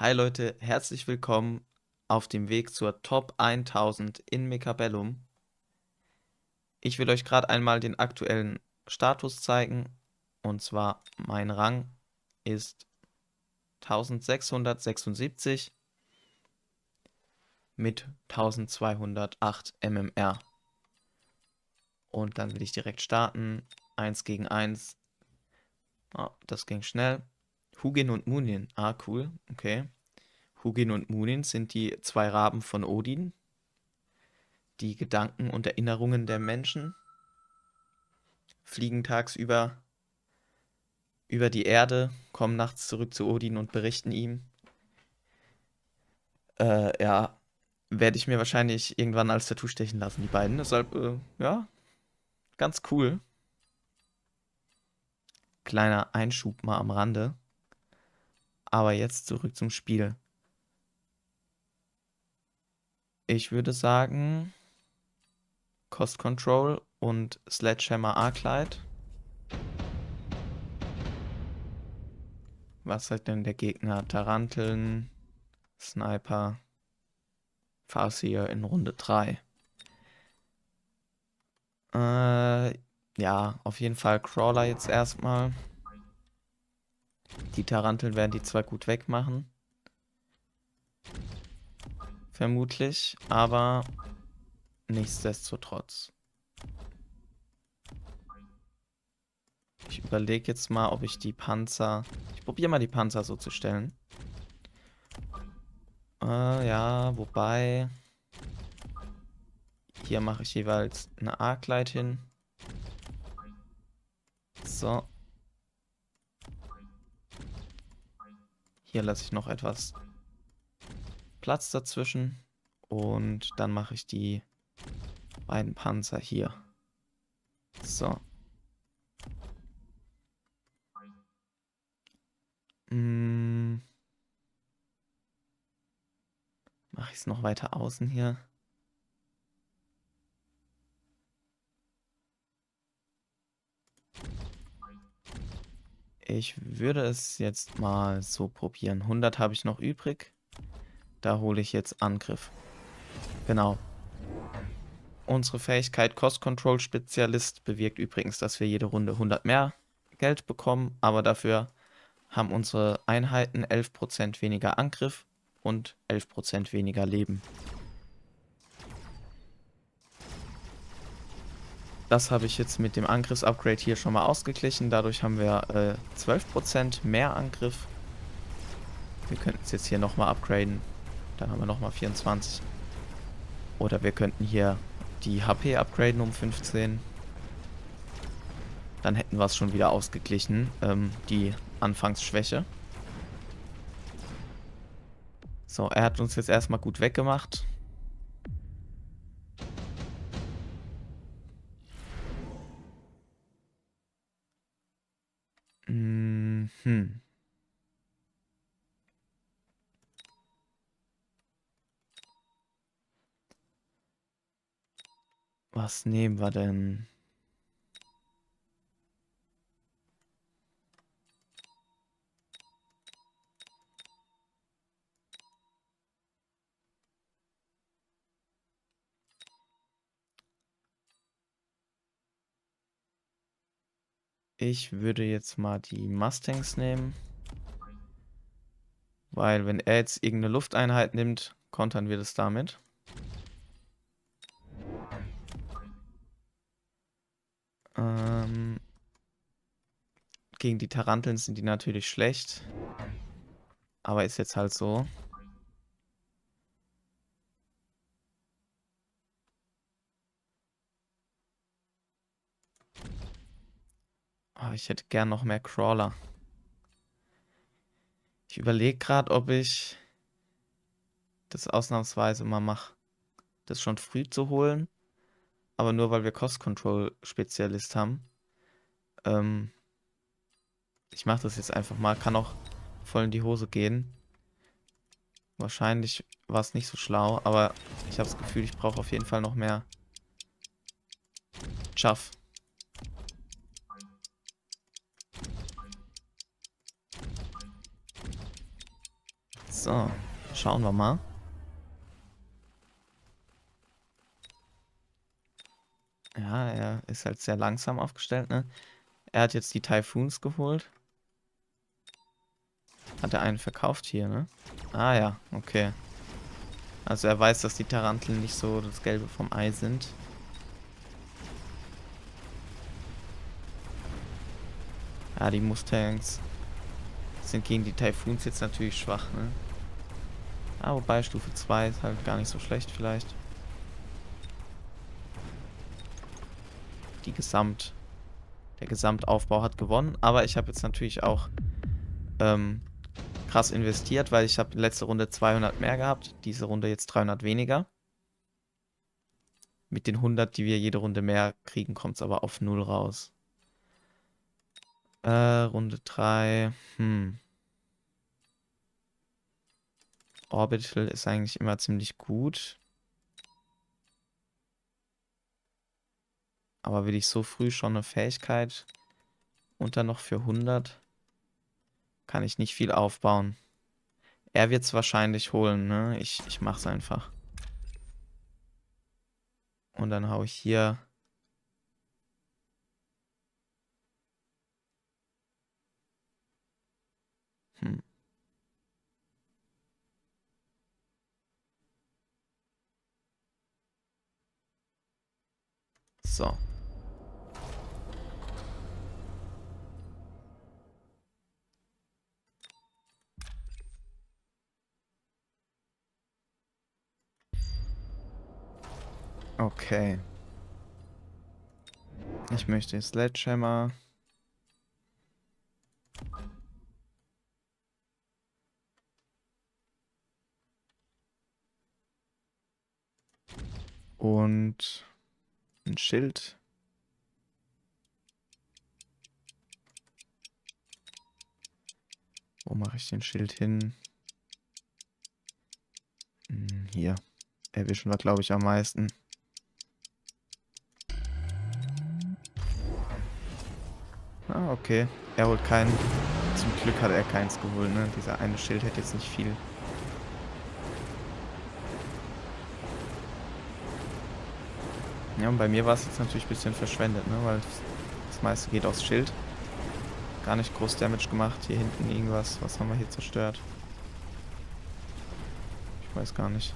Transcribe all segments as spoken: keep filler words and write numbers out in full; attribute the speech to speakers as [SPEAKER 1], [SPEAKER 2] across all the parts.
[SPEAKER 1] Hi Leute, herzlich willkommen auf dem Weg zur Top tausend in Mechabellum. Ich will euch gerade einmal den aktuellen Status zeigen. Und zwar mein Rang ist eintausendsechshundertsechsundsiebzig mit eintausendzweihundertacht M M R. Und dann will ich direkt starten. eins gegen eins. Oh, das ging schnell. Hugin und Munin. Ah, cool. Okay. Hugin und Munin sind die zwei Raben von Odin. Die Gedanken und Erinnerungen der Menschen fliegen tagsüber über die Erde, kommen nachts zurück zu Odin und berichten ihm. Äh, ja, werde ich mir wahrscheinlich irgendwann als Tattoo stechen lassen, die beiden. Deshalb, äh, ja, ganz cool. Kleiner Einschub mal am Rande. Aber jetzt zurück zum Spiel. Ich würde sagen, Cost Control und Sledgehammer Arclight. Was hat denn der Gegner? Taranteln, Sniper, Farseer in Runde drei. Äh, ja, auf jeden Fall Crawler jetzt erstmal. Die Taranteln werden die zwar gut wegmachen. Vermutlich, aber nichtsdestotrotz. Ich überlege jetzt mal, ob ich die Panzer... Ich probiere mal die Panzer so zu stellen. Äh, ja, wobei... Hier mache ich jeweils eine Arclight hin. So. Hier lasse ich noch etwas Platz dazwischen. Und dann mache ich die beiden Panzer hier. So. Hm. Mache ich es noch weiter außen hier. Ich würde es jetzt mal so probieren. hundert habe ich noch übrig. Da hole ich jetzt Angriff. Genau. Unsere Fähigkeit Cost Control Spezialist bewirkt übrigens, dass wir jede Runde hundert mehr Geld bekommen. Aber dafür haben unsere Einheiten elf Prozent weniger Angriff und elf Prozent weniger Leben. Das habe ich jetzt mit dem Angriffsupgrade hier schon mal ausgeglichen. Dadurch haben wir äh, zwölf Prozent mehr Angriff. Wir könnten es jetzt hier nochmal upgraden. Dann haben wir nochmal vierundzwanzig. Oder wir könnten hier die H P upgraden um fünfzehn. Dann hätten wir es schon wieder ausgeglichen, ähm, die Anfangsschwäche. So, er hat uns jetzt erstmal gut weggemacht. Mhm. Was nehmen wir denn? Ich würde jetzt mal die Mustangs nehmen. Weil wenn er jetzt irgendeine Lufteinheit nimmt, kontern wir das damit. Ähm, gegen die Taranteln sind die natürlich schlecht. Aber ist jetzt halt so. Oh, ich hätte gern noch mehr Crawler. Ich überlege gerade, ob ich das ausnahmsweise mal mache, das schon früh zu holen. Aber nur, weil wir Cost Control Spezialist haben. Ähm, ich mache das jetzt einfach mal. Kann auch voll in die Hose gehen. Wahrscheinlich war es nicht so schlau, aber ich habe das Gefühl, ich brauche auf jeden Fall noch mehr Chaff. So, schauen wir mal. Ja, er ist halt sehr langsam aufgestellt, ne? Er hat jetzt die Typhoons geholt. Hat er einen verkauft hier, ne? Ah ja, okay. Also er weiß, dass die Taranteln nicht so das Gelbe vom Ei sind. Ja, die Mustangs sind gegen die Typhoons jetzt natürlich schwach, ne? Ah, wobei Stufe zwei ist halt gar nicht so schlecht vielleicht. Die Gesamt, der Gesamtaufbau hat gewonnen, aber ich habe jetzt natürlich auch ähm, krass investiert, weil ich habe letzte Runde zweihundert mehr gehabt, diese Runde jetzt dreihundert weniger. Mit den hundert, die wir jede Runde mehr kriegen, kommt es aber auf null raus. Äh, Runde drei, hm. Orbital ist eigentlich immer ziemlich gut. Aber will ich so früh schon eine Fähigkeit und dann noch für hundert? Kann ich nicht viel aufbauen. Er wird es wahrscheinlich holen, ne? Ich, ich mach's einfach. Und dann hau ich hier... Hm. So. Okay. Ich möchte Sledgehammer. Und ein Schild. Wo mache ich den Schild hin? Hm, hier. Erwischen wir, glaube ich, am meisten. Ah, okay. Er holt keinen. Zum Glück hat er keins geholt, ne? Dieser eine Schild hätte jetzt nicht viel. Ja, und bei mir war es jetzt natürlich ein bisschen verschwendet, ne? Weil das meiste geht aufs Schild. Gar nicht groß Damage gemacht. Hier hinten irgendwas. Was haben wir hier zerstört? Ich weiß gar nicht.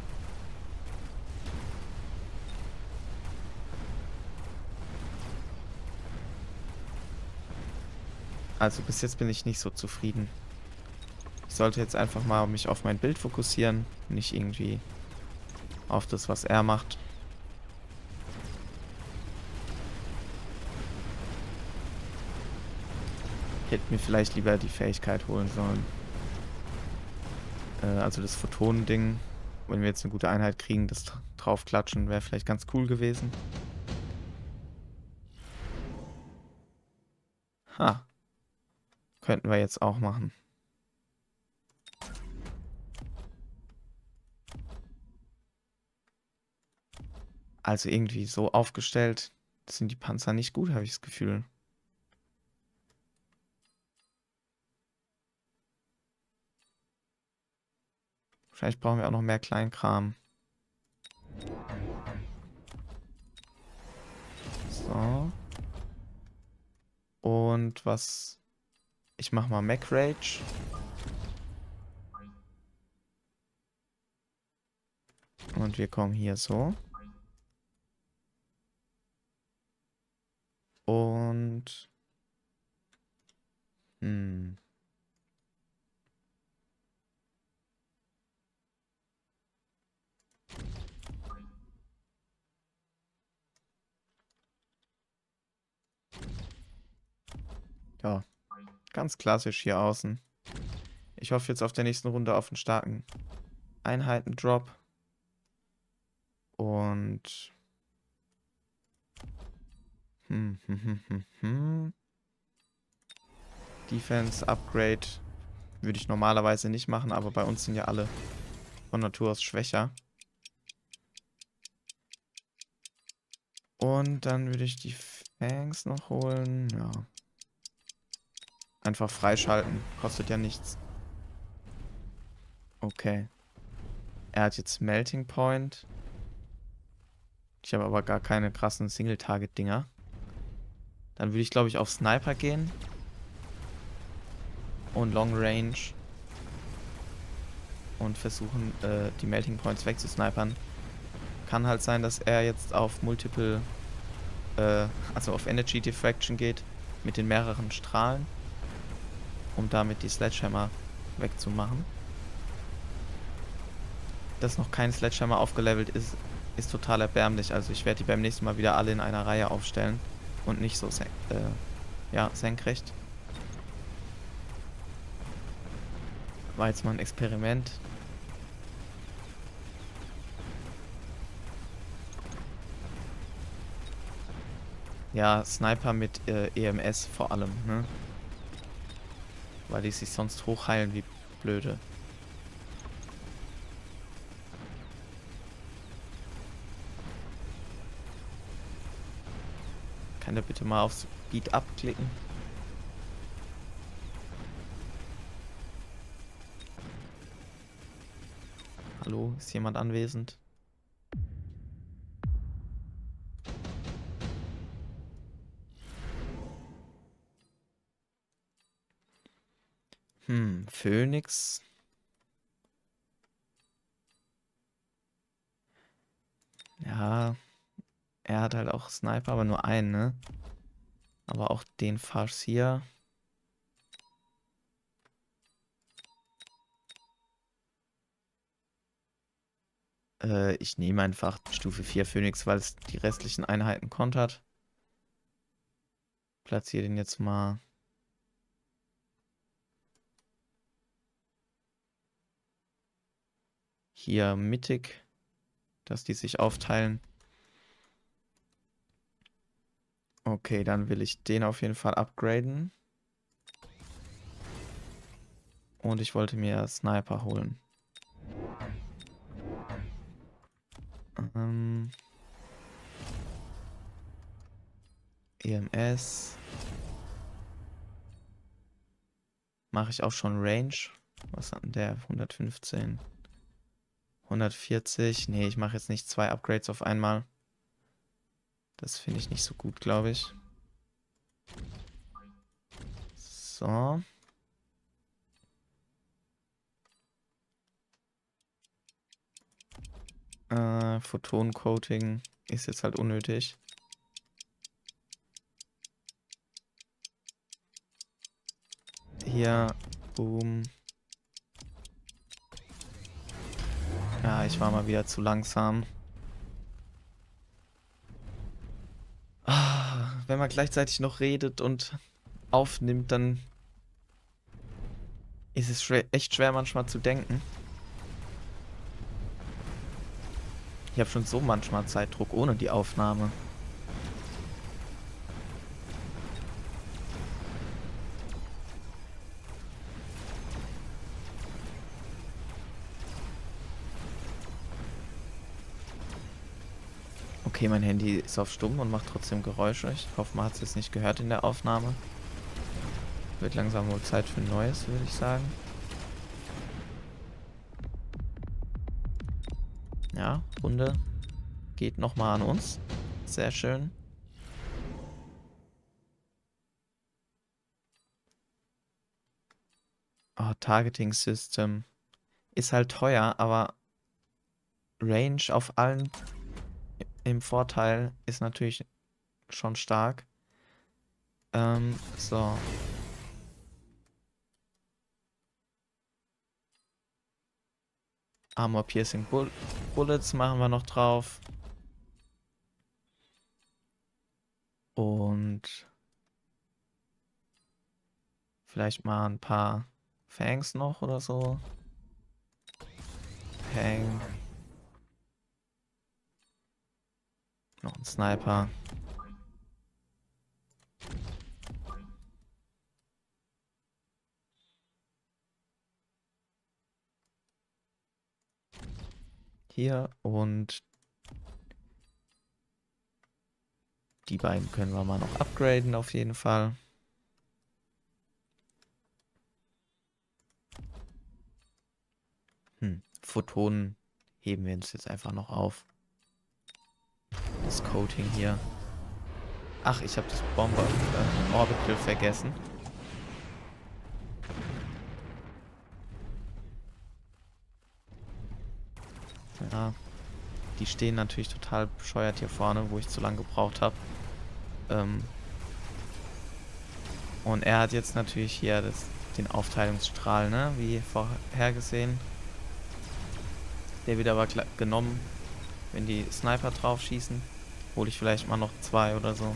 [SPEAKER 1] Also bis jetzt bin ich nicht so zufrieden. Ich sollte jetzt einfach mal mich auf mein Bild fokussieren. Nicht irgendwie auf das, was er macht. Ich hätte mir vielleicht lieber die Fähigkeit holen sollen. Äh, also das Photonen-Ding. Wenn wir jetzt eine gute Einheit kriegen, das draufklatschen, wäre vielleicht ganz cool gewesen. Ha. Könnten wir jetzt auch machen. Also irgendwie so aufgestellt sind die Panzer nicht gut, habe ich das Gefühl. Vielleicht brauchen wir auch noch mehr Kleinkram. So. Und was... Ich mache mal Mac Rage. Und wir kommen hier so. Und... Hm... Ja, ganz klassisch hier außen. Ich hoffe jetzt auf der nächsten Runde auf einen starken Einheitendrop. Und... Hm, hm, hm, hm, hm. Defense Upgrade würde ich normalerweise nicht machen, aber bei uns sind ja alle von Natur aus schwächer. Und dann würde ich die Fangs noch holen. Ja. Einfach freischalten. Kostet ja nichts. Okay. Er hat jetzt Melting Point. Ich habe aber gar keine krassen Single-Target-Dinger. Dann würde ich, glaube ich, auf Sniper gehen. Und Long Range. Und versuchen, äh, die Melting Points wegzusnipern. Kann halt sein, dass er jetzt auf Multiple, äh, also auf Energy Diffraction geht. Mit den mehreren Strahlen. Um damit die Sledgehammer wegzumachen. Dass noch kein Sledgehammer aufgelevelt ist, ist total erbärmlich. Also ich werde die beim nächsten Mal wieder alle in einer Reihe aufstellen. Und nicht so sen äh, ja, senkrecht. War jetzt mal ein Experiment. Ja, Sniper mit äh, E M S vor allem, ne? Weil die sich sonst hochheilen wie blöde. Kann der bitte mal auf Speed abklicken? Hallo, ist jemand anwesend? Hm, Phoenix. Ja, er hat halt auch Sniper, aber nur einen, ne? Aber auch den Farseer. Äh, ich nehme einfach Stufe vier Phoenix, weil es die restlichen Einheiten kontert. Platziere den jetzt mal hier mittig, dass die sich aufteilen. Okay, dann will ich den auf jeden Fall upgraden. Und ich wollte mir Sniper holen. Ähm, E M S. Mache ich auch schon Range. Was hat denn der? hundertfünfzehn. hundertvierzig. Nee, ich mache jetzt nicht zwei Upgrades auf einmal. Das finde ich nicht so gut, glaube ich. So. Äh, Photon-Coating ist jetzt halt unnötig. Hier, boom. Ja, ich war mal wieder zu langsam. Ah, wenn man gleichzeitig noch redet und aufnimmt, dann ist es schwer, echt schwer manchmal zu denken. Ich habe schon so manchmal Zeitdruck ohne die Aufnahme. Okay, mein Handy ist auf Stumm und macht trotzdem Geräusche. Ich hoffe, man hat es jetzt nicht gehört in der Aufnahme. Wird langsam wohl Zeit für ein neues, würde ich sagen. Ja, Runde geht nochmal an uns. Sehr schön. Oh, Targeting System. Ist halt teuer, aber Range auf allen im Vorteil ist natürlich schon stark. Ähm, so. Armor Piercing Bull Bullets machen wir noch drauf. Und vielleicht mal ein paar Fangs noch oder so. Fang. Noch ein Sniper. Hier und die beiden können wir mal noch upgraden auf jeden Fall. Hm. Photonen heben wir uns jetzt einfach noch auf. Das Coating hier. Ach, ich habe das Bomber äh, Orbital vergessen. Ja, die stehen natürlich total bescheuert hier vorne, wo ich zu lange gebraucht habe. Ähm und er hat jetzt natürlich hier das, den Aufteilungsstrahl, ne, wie vorhergesehen. Der wird aber genommen, wenn die Sniper drauf schießen. Hole ich vielleicht mal noch zwei oder so.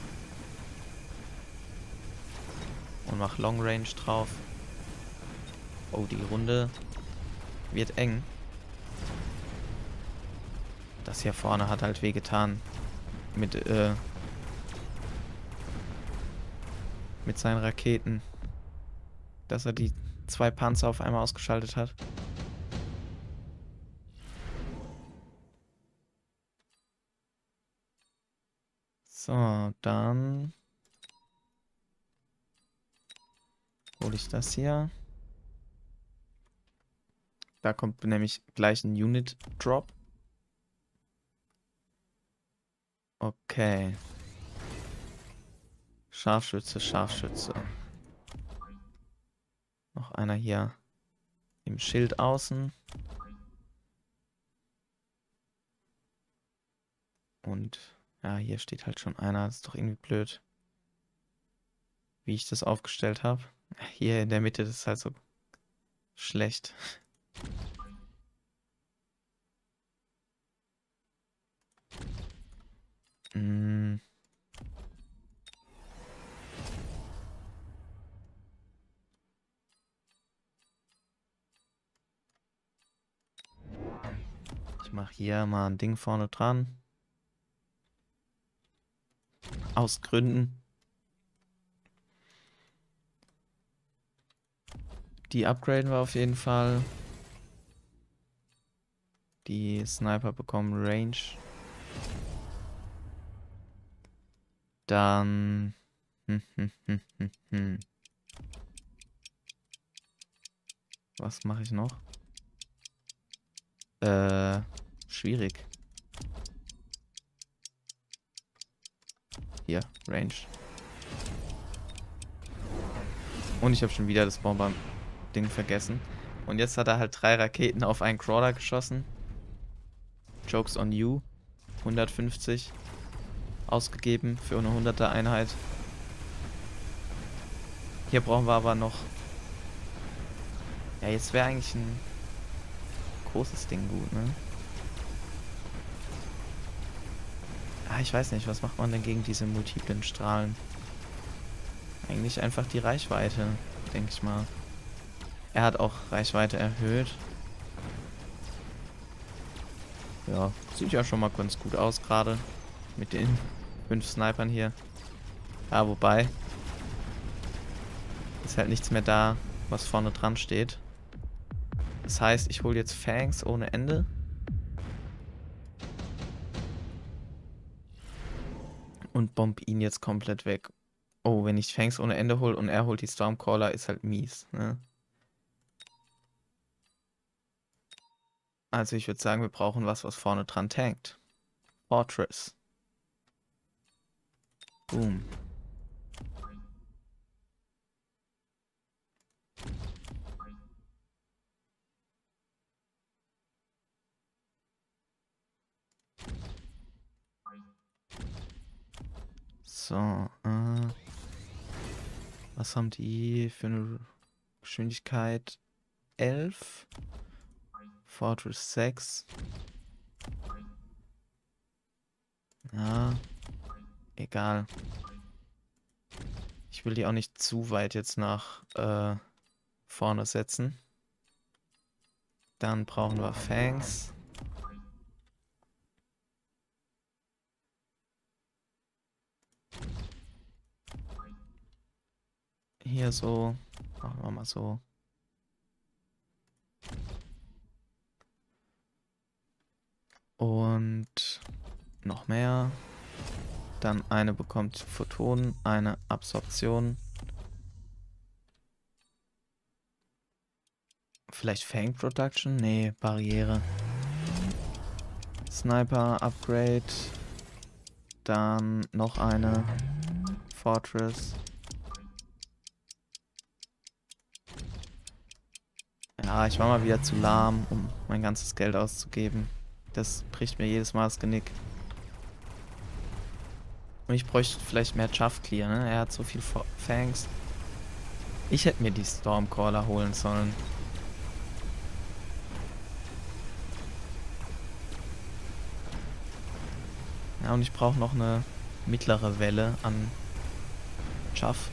[SPEAKER 1] Und mach Long Range drauf. Oh, die Runde wird eng. Das hier vorne hat halt wehgetan. Mit, äh, mit seinen Raketen. Dass er die zwei Panzer auf einmal ausgeschaltet hat. So, dann hole ich das hier. Da kommt nämlich gleich ein Unit Drop. Okay. Scharfschütze, Scharfschütze. Noch einer hier im Schild außen. Und ja, hier steht halt schon einer. Das ist doch irgendwie blöd, wie ich das aufgestellt habe. Hier in der Mitte, das ist halt so schlecht. Hm. Ich mache hier mal ein Ding vorne dran. Aus Gründen. Die upgraden wir auf jeden Fall. Die Sniper bekommen Range. Dann... Hm, hm, hm, hm, hm. Was mache ich noch? Äh, schwierig. Hier, Range. Und ich habe schon wieder das Bomber-Ding vergessen. Und jetzt hat er halt drei Raketen auf einen Crawler geschossen. Jokes on you. hundertfünfzig ausgegeben für eine hunderter Einheit. Hier brauchen wir aber noch... Ja, jetzt wäre eigentlich ein großes Ding gut, ne? Ah, ich weiß nicht, was macht man denn gegen diese multiplen Strahlen? Eigentlich einfach die Reichweite, denke ich mal. Er hat auch Reichweite erhöht. Ja, sieht ja schon mal ganz gut aus gerade. Mit den fünf Snipern hier. Ja, wobei. Ist halt nichts mehr da, was vorne dran steht. Das heißt, ich hole jetzt Fangs ohne Ende. Und bomb ihn jetzt komplett weg. Oh, wenn ich Fangs ohne Ende hole und er holt die Stormcaller, ist halt mies, ne? Also ich würde sagen, wir brauchen was, was vorne dran tankt. Fortress. Boom. So, äh, was haben die für eine Geschwindigkeit? elf. Fortress sechs. Ja, egal. Ich will die auch nicht zu weit jetzt nach äh, vorne setzen. Dann brauchen wir Fangs. Hier so. Machen wir mal so. Und noch mehr. Dann eine bekommt Photonen, eine Absorption. vielleicht Fang Production? Nee, Barriere. Sniper, Upgrade. Dann noch eine. Fortress. Ja, ich war mal wieder zu lahm, um mein ganzes Geld auszugeben. Das bricht mir jedes Mal das Genick. Und ich bräuchte vielleicht mehr Chaff Clear, ne? Er hat so viel Fangs. Ich hätte mir die Stormcaller holen sollen. Ja, und ich brauche noch eine mittlere Welle an Chaff.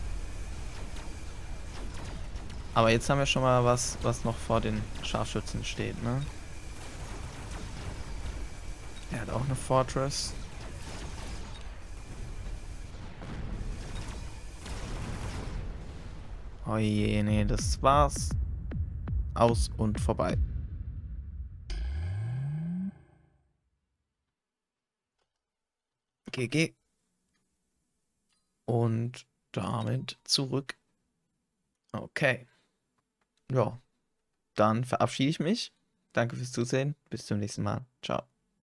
[SPEAKER 1] Aber jetzt haben wir schon mal was, was noch vor den Scharfschützen steht, ne? Er hat auch eine Fortress. Oh je, nee, das war's. Aus und vorbei. G G. Und damit zurück. Okay. Ja, dann verabschiede ich mich. Danke fürs Zusehen. Bis zum nächsten Mal. Ciao.